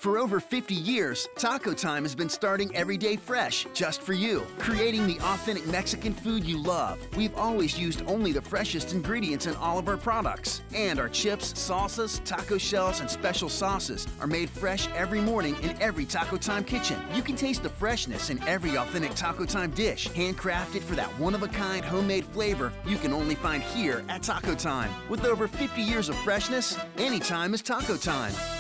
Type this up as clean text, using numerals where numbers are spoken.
For over 50 years, Taco Time has been starting every day fresh, just for you, creating the authentic Mexican food you love. We've always used only the freshest ingredients in all of our products. And our chips, salsas, taco shells, and special sauces are made fresh every morning in every Taco Time kitchen. You can taste the freshness in every authentic Taco Time dish, handcrafted for that one-of-a-kind homemade flavor you can only find here at Taco Time. With over 50 years of freshness, anytime is Taco Time.